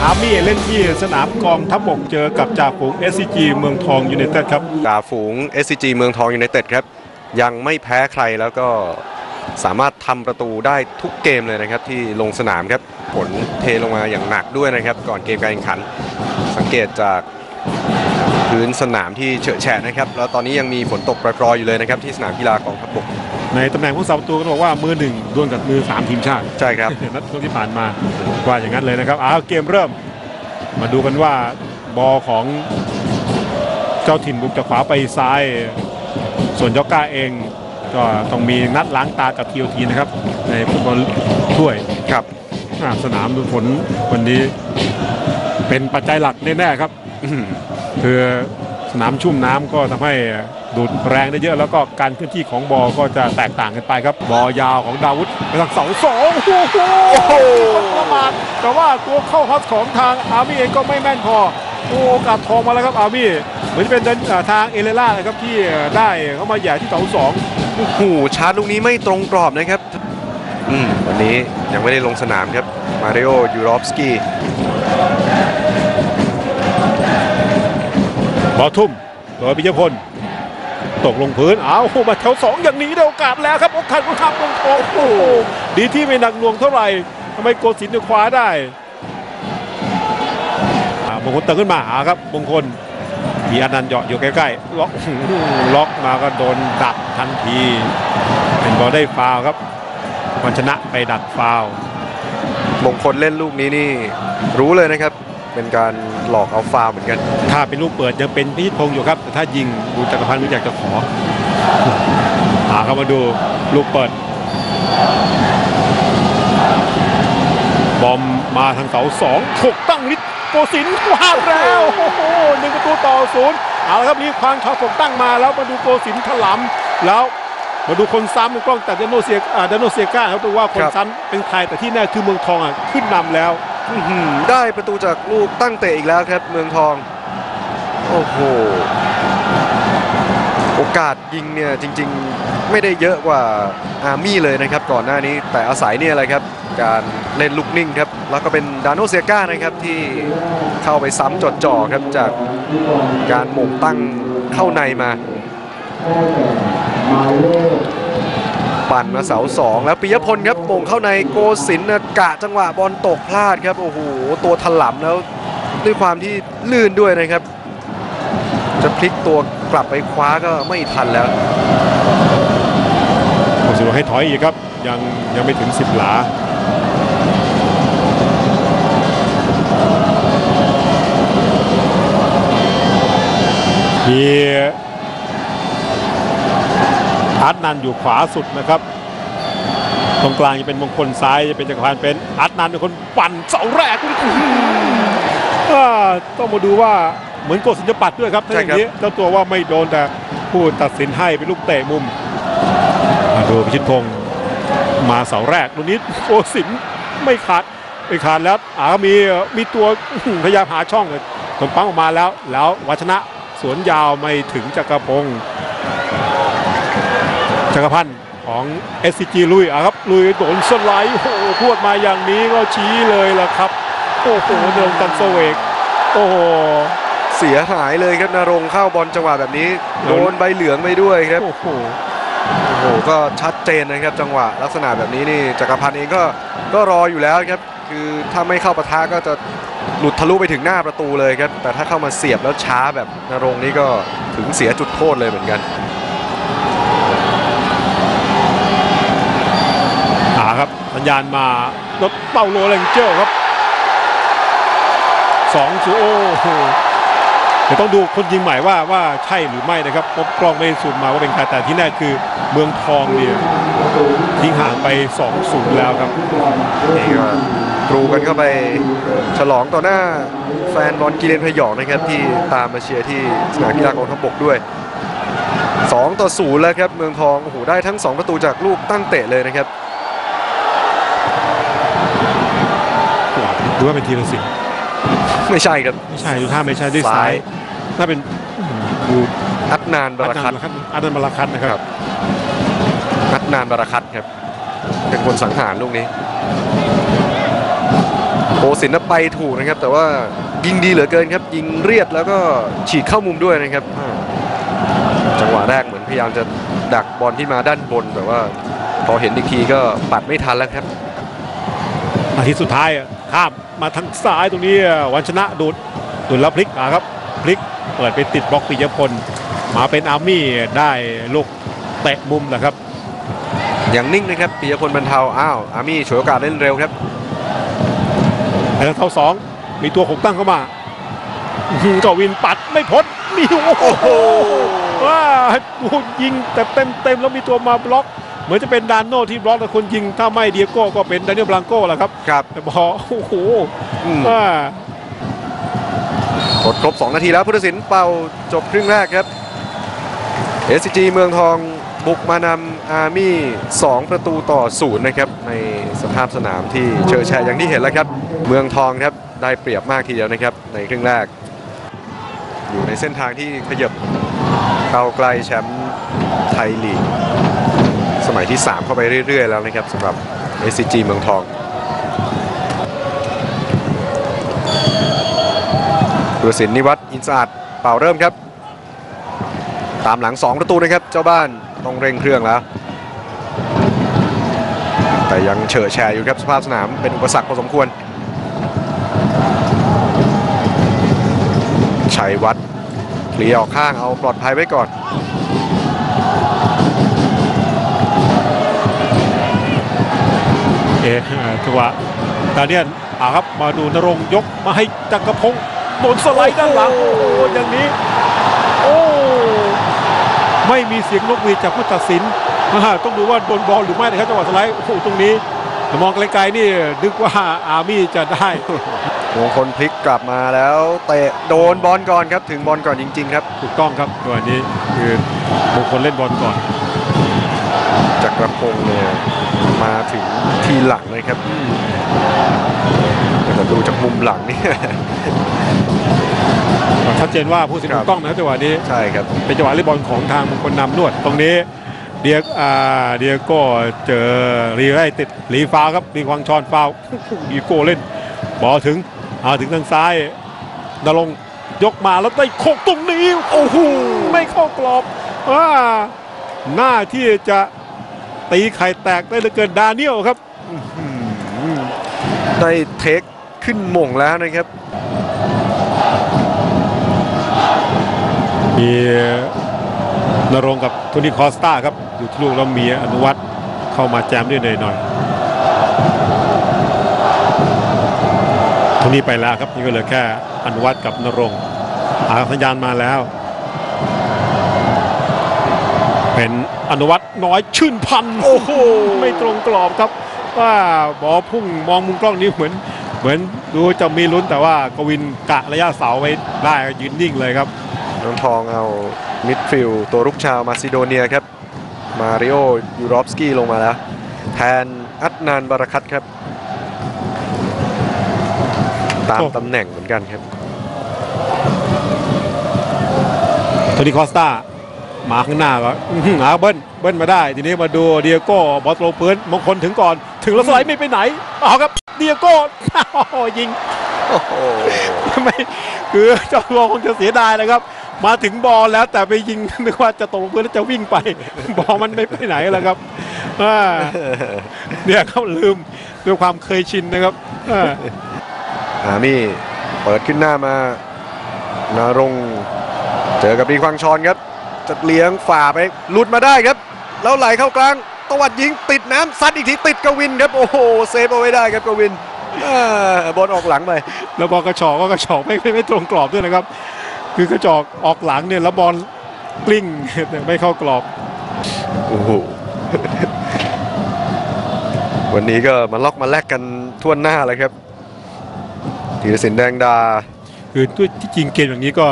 อาร์มี่เล่นที่สนามกองทัพบกเจอกับจ่าฝูง SCG เมืองทองยูไนเต็ดครับจ่าฝูง SCG เมืองทองยูไนเต็ดครับยังไม่แพ้ใครแล้วก็สามารถทำประตูได้ทุกเกมเลยนะครับที่ลงสนามครับฝนเทลงมาอย่างหนักด้วยนะครับก่อนเกมการแข่งขันสังเกตจากพื้นสนามที่เฉอะแฉะนะครับแล้วตอนนี้ยังมีฝนตกปรอยๆอยู่เลยนะครับที่สนามกีฬากองทัพบกในตำแหน่งผู้สาประตูก็บอกว่ามือหนึ่งดวลกับมือ3ทีมชาติใช่ครับนัดที่ผ่านมาว่าอย่างนั้นเลยนะครับเกมเริ่มมาดูกันว่าบอลของเจ้าถิ่นบุกจากขวาไปซ้ายส่วนยอกก้าเองก็ต้องมีนัดล้างตากับทีโอทีนะครับในฟุตบอลถ้วยครับสนามดูฝนวันนี้เป็นปัจจัยหลักแน่ๆครับคือสนามชุ่มน้ำก็ทำให้ดูดแรงได้เยอะแล้วก็การเคลื่อนที่ของบอลก็จะแตกต่างกันไปครับบอลยาวของดาวุฒิไปทางเสาสองโอ้โหประมาทแต่ว่าตัวเข้าฮอตของทางอาร์มี่เองก็ไม่แม่นพอโอกาสทองมาแล้วครับอาร์มี่เหมือนจะเป็นทางเอเลล่านะครับที่ได้เข้ามาแย่ที่เสาสองโอ้โหชาร์จลูกนี้ไม่ตรงกรอบนะครับวันนี้ยังไม่ได้ลงสนามครับมาริโอยูรอฟสกี้บอลทุ่มโดยปิยพลตกลงพื้นมาแถว2อย่างนี้ได้โอกาสแล้วครับโอกาสของทางมงคลโอ้โหดีที่ไม่หนักหน่วงเท่าไหร่ทำไมโกศินทร์คว้าได้มงคลเติมขึ้นมาครับมงคลที่อนันต์เหาะอยู่ใกล้ๆล็อกมาก็โดนดักทันทีเป็นบอลได้ฟาวครับวันชนะไปดักฟาวมงคลเล่นลูกนี้นี่รู้เลยนะครับเป็นการหลอกเอาฟาวเหมือนกันถ้าเป็นลูกเปิดยังเป็นพิชิตพงศ์อยู่ครับแต่ถ้ายิงดูจักรพันธ์ไม่อยากจะขอเข้ามาดูลูกเปิดบอมมาทางเสา2ถูกตั้งนิดโกศินทร์วาดแล้วโอ้โห1-0เอาละครับนี่ควางชาวผมตั้งมาแล้วมาดูโกศินทร์ถลำแล้วมาดูคนซ้ำเป็นกล้องแต่ดานโนเซียก้าครับดูว่าคนซ้ำเป็นใครแต่ที่แน่คือเมืองทองขึ้นนำแล้วได้ประตูจากลูกตั้งเตะอีกแล้วครับเมืองทองโอ้โหโอกาสยิงเนี่ยจริงๆไม่ได้เยอะกว่าอาร์มี่เลยนะครับก่อนหน้านี้แต่อาศัยเนี่ยอะไรครับการเล่นลูกนิ่งครับแล้วก็เป็นดานโนเซียก้านะครับที่เข้าไปซ้ำจ่อครับจากการหม่งตั้งเข้าในมาปั่นมาเสา2แล้วปิยพลครับโป่งเข้าในโกศินทร์กะจังหวะบอลตกพลาดครับโอ้โหตัวถลำแล้วด้วยความที่ลื่นด้วยนะครับจะพลิกตัวกลับไปคว้าก็ไม่ทันแล้วโกศินทร์ให้ถอยอีกครับยังไม่ถึง10 หลามีอาร์ตนันอยู่ขวาสุดนะครับตรงกลางจะเป็นมงคลซ้ายจะเป็นจักรพันธ์เป็นอาร์ตนันเป็นคนปั่นเสาแรกต้องมาดูว่าเหมือนโกศินทร์จะปัดด้วยครับทั้งนี้เจ้าตัวว่าไม่โดนแต่ผู้ตัดสินให้เป็นลูกเตะมุมมาดูพิชิตพงศ์มาเสาแรกตรงนี้โกศินทร์ไม่ขาดแล้วมีตัวพยายามหาช่องเลยตนปั๊มออกมาแล้ววัชนะสวนยาวไม่ถึงจักรพันธ์ของ SCG ลุยครับลุยโดนสไลด์โอ้โหพวดมาอย่างนี้ก็ชี้เลยล่ะครับโอ้โหเดินกันโซเวกโอ้โหเสียหายเลยครับนรงค์เข้าบอลจังหวะแบบนี้โดนใบเหลืองไปด้วยครับโอ้โหก็ชัดเจนนะครับจังหวะลักษณะแบบนี้นี่จักรพันธ์เองก็รออยู่แล้วครับคือถ้าไม่เข้าปะทะก็จะหลุดทะลุไปถึงหน้าประตูเลยครับแต่ถ้าเข้ามาเสียบแล้วช้าแบบนรงค์นี่ก็ถึงเสียจุดโทษเลยเหมือนกันครับสัญญาณมารถเปาโลเลนเจอร์ครับ2-0โอ้โหเดี๋ยวต้องดูคนยิงใหม่ว่าใช่หรือไม่นะครับพบกล้องไม่ซูมมาว่าเป็นใครแต่ที่แน่คือเมืองทองเนี่ยทิ้งห่างไป 2-0 แล้วครับนี่ก็กรูกันเข้าไปฉลองต่อหน้าแฟนบอลกีฬาพยองนะครับที่ตามมาเชียร์ที่สนามกีฬากองทัพบกด้วย2-0แล้วครับเมืองทองโอ้โหได้ทั้ง2ประตูจากลูกตั้งเตะเลยนะครับดูว่าเป็นทีละสิ่งไม่ใช่ครับไม่ใช่ดูท่าไม่ใช่ด้วยซ้ายถ้าเป็นดูอัดนานบาราคัตนะครับอัดนานบาราคัตครับเป็นคนสังหารลูกนี้สินน่ะไปถูกนะครับแต่ว่ายิงดีเหลือเกินครับยิงเรียดแล้วก็ฉีดเข้ามุมด้วยนะครับจังหวะแรกเหมือนพยายามจะดักบอลที่มาด้านบนแต่ว่าพอเห็นอีกทีก็ปัดไม่ทันแล้วครับนาทีสุดท้ายข้ามมาทางซ้ายตรงนี้วันชนะดูดแล้วพลิกครับพลิกเปิดไปติดบล็อกปิยพลมาเป็นอาร์มี่ได้ลูกเตะมุมนะครับอย่างนิ่งนะครับปิยพลบรรเทาอาร์มี่ฉวยโอกาสเล่นเร็วครับไอ้ทางเท้า2มีตัวหกตั้งเข้ามาเจ้าวินปัดไม่พ้นมีโอ้โหว่ายิงแต่เต็มแล้วมีตัวมาบล็อกเหมือนจะเป็นดานโน่ที่บล็อกแต่คนยิงถ้าไม่เดียโก้ก็เป็นดานิเอล บลังโก้แหละครับแต่บอลโอ้โหกดครบ2 นาทีแล้วพุทธศิลป์เป่าจบครึ่งแรกครับ SCG เมืองทองบุกมานำอาร์มี่2-0นะครับในสภาพสนามที่เชอแชร์อย่างที่เห็นแล้วครับเมืองทองครับได้เปรียบมากทีเดียวนะครับในครึ่งแรกอยู่ในเส้นทางที่ขยับเข้าใกล้แชมป์ไทยลีกสมัยที่3เข้าไปเรื่อยๆแล้วนะครับสำหรับ SCG เมืองทองพุทธศิลป์นิวัฒน์อินทร์สะอาดเป่าเริ่มครับตามหลัง2 นะครับเจ้าบ้านต้องเร่งเครื่องแล้วแต่ยังเฉอะแฉะอยู่ครับสภาพสนามเป็นอุปสรรคพอสมควรชัยวัฒน์เคลียร์ออกข้างเอาปลอดภัยไว้ก่อนจังหวะตอนนี้ครับมาดูนรงค์ยกมาให้จักรพงศ์โดนสไลด์ด้านหลังโอ้อย่างนี้โอ้ไม่มีเสียงนกหวีดจากผู้ตัดสินต้องดูว่าโดนบอลหรือไม่นะครับจังหวะสไลด์โอ้ตรงนี้มองไกลๆนี่นึกว่าอาร์มี่จะได้มงคลพลิกกลับมาแล้วเตะโดนบอลก่อนครับถึงบอลก่อนจริงๆครับถูกต้องครับตัวนี้คือมงคลเล่นบอลก่อนจักรพงศ์เนี่ยมาถึงทีหลังเลยครับแต่ดูจากมุมหลังนี่ชัดเจนว่าผู้สินถูกต้องนะจังหวะนี้ใช่ครับเป็นจังหวะเล่นบอลของทางมงคลนำนวดตรงนี้เดียโก้เจอรีไล่ติดรีฟาวครับรีควางชอนฟาวดีโก้เล่นบอลถึงทางซ้ายนรงค์ยกมาแล้วได้โคกตรงนี้โอ้โหไม่เข้ากรอบหน้าที่จะตีไข่แตกได้เหลือเกินดาเนียลครับได้เทคขึ้นหม่งแล้วนะครับมีนรงค์กับโทนี่คอสตาครับอยู่ที่ลูกแล้วมีอนุวัฒน์เข้ามาแจมด้วยหน่อยโทนี่ไปแล้วครับนี่ก็เหลือแค่อนุวัฒน์กับนรงค์สัญญาณมาแล้วเป็นอนุวัฒน์น้อยชื่นพันธุ์โอ้โหไม่ตรงกรอบครับว่าบอลพุ่งมองมุมกล้องนี้เหมือนดูจะมีลุ้นแต่ว่ากวินกะระยะเสาไว้ได้ยืนนิ่งเลยครับน้องทองเอามิดฟิลด์ตัวรุกชาวมาซิโดเนียครับมาริโอยูรอฟสกี้ลงมาแล้วแทนอัดนานบาราคัตครับตามตำแหน่งเหมือนกันครับโทนี่คอสตามาข้างหน้าก็เบิ้ลมาได้ทีนี้มาดูเดียโก้บอลโลเปิร์นมงคลถึงก่อนถึงแล้วสไลด์ไม่ไปไหนครับเดียโก้ยิงไม่คือเจ้าตัวคงจะเสียดายนะครับมาถึงบอลแล้วแต่ไปยิงนึกว่าจะตกพื้นแล้วจะวิ่งไปบอลมันไม่ไปไหนแล้วครับเนี่ยเขาลืมด้วยความเคยชินนะครับอาร์มี่เปิดขึ้นหน้ามานรงค์เจอกับรีควางชอนครับจะเลี้ยงฝ่าไปหลุดมาได้ครับแล้วไหลเข้ากลางตวัดยิงติดน้ำซัดอีกทีติดกวินครับโอ้โหเซฟเอาไว้ได้ครับกวินบอลออกหลังไปแล้วบอลกระชอกไม่ตรงกรอบด้วยนะครับคือกระจอกออกหลังเนี่ยแล้วบอลกลิ้งไม่เข้ากรอบโอ้โหวันนี้ก็มาล็อกมาแลกกันทั่วหน้าเลยครับธีรศิลป์แดงดาคือที่จริงเกมอย่างนี้ก็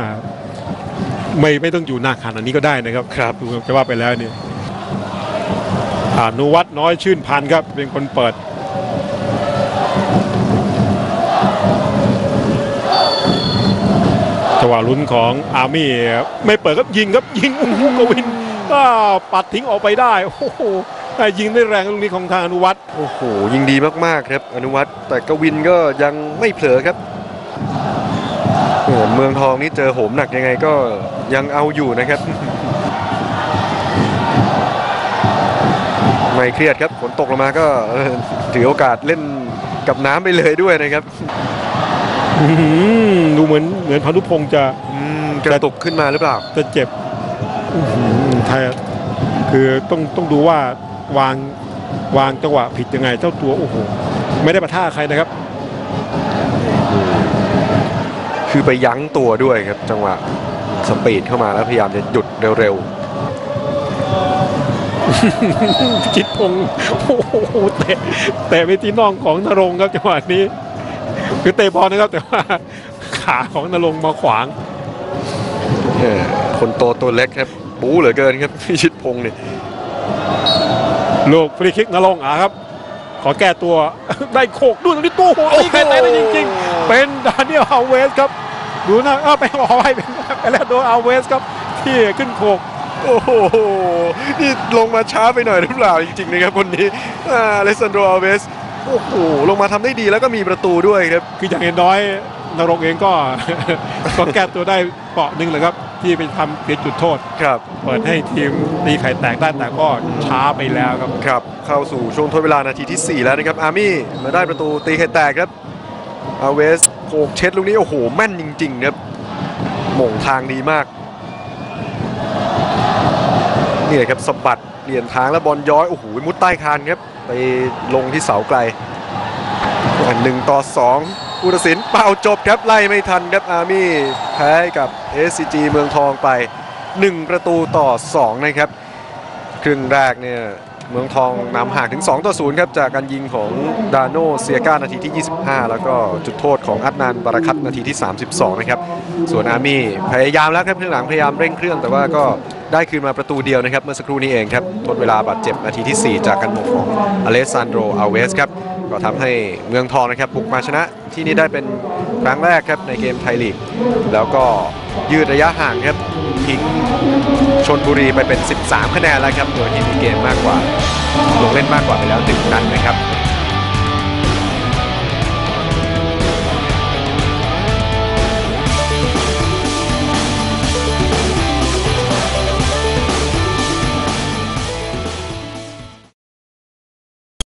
ไม่ต้องอยู่หน้าขนาดนี้ก็ได้นะครับครับจะว่าไปแล้วเนี่ยอนุวัฒน์น้อยชื่นพันธุ์ครับเป็นคนเปิดจังหวะลุ้นของอาร์มี่ไม่เปิดครับยิงกวินปัดทิ้งออกไปได้โอ้โหยิงได้แรงลูกนี้ของทางอนุวัฒน์โอ้โหยิงดีมากๆครับอนุวัฒน์แต่กวินก็ยังไม่เผลอครับเมืองทองนี่เจอโหมหนักยังไงก็ยังเอาอยู่นะครับ ไม่เครียดครับฝนตกลงมาก็ถือโอกาสเล่นกับน้ำไปเลยด้วยนะครับดูเหมือนพานุพงษ์จะกระตุกขึ้นมาหรือเปล่าจะเจ็บไทยคือต้องดูว่าวางจังหวะผิดยังไงเจ้าตัวโอ้โหไม่ได้ปะท่าใครนะครับคือไปยั้งตัวด้วยครับจังหวะสปีดเข้ามาแล้วพยายามจะหยุดเร็วจิตพงศ์โอ้โหเตะไปที่น่องของนรงค์ครับจังหวะนี้คือเตะบอลนะครับแต่ว่าขาของนรงค์มาขวางคนโตตัวเล็กครับบู๊เหลือเกินครับพิชิตพงศ์เนี่ยลูกฟรีคิกนรงค์ครับขอแก้ตัวได้โขกด้วยตรงนี้ตู้หัวตีไกลแต่จริงๆเป็นดานิเอลอัลเวสครับดูนะไปขอไปแล้วโดนอัลเวสครับที่ขึ้นโขกโอ้โหนี่ลงมาช้าไปหน่อยหรือเปล่าจริงๆนะครับคนนี้อเลสซานโด อัลเวสโอ้โหลงมาทำได้ดีแล้วก็มีประตูด้วยครับคืออย่างน้อยนรงค์เองก็ แก้ตัวได้เปาะหนึ่งเลยครับที่ไปทำเสียจุดโทษครับเปิดให้ทีมตีไข่แตกได้แต่ก็ช้าไปแล้วครับครับเข้าสู่ช่วงทดเวลานาทีที่ 4 แล้วนะครับอาร์มี่มาได้ประตูตีไข่แตกครับอัลเวสโขกเช็ดลูกนี้โอ้โหแม่นจริงๆครับหม่งทางดีมากนี่ครับสะบัดเปลี่ยนทางแล้วบอลย้อยโอ้โหมุดใต้คานครับไปลงที่เสาไกล1-2ผู้ตัดสินเป่าจบครับไล่ไม่ทันครับอาร์มี่แพ้กับ SCG เมืองทองไป1-2นะครับครึ่งแรกเนี่ยเมืองทองนำห่างถึง2-0ครับจากการยิงของดาโนเซียก้านาทีที่25แล้วก็จุดโทษของอัดนานบาราคัตนาทีที่32นะครับส่วนอาร์มี่พยายามแล้วครับครึ่งหลังพยายามเร่งเครื่องแต่ว่าก็ได้คืนมาประตูเดียวนะครับเมื่อสักครู่นี้เองครับทดเวลาบาดเจ็บนาทีที่4จากการหม่งของอเลสซานโด อัลเวสครับก็ทำให้เมืองทองนะครับบุกมาชนะที่นี่ได้เป็นครั้งแรกครับในเกมไทยลีกแล้วก็ยืดระยะห่างครับทิ้งชลบุรีไปเป็น13คะแนนแล้วครับโดยที่มีเกมมากกว่าลงเล่นมากกว่าไปแล้ว1นัดนะครับ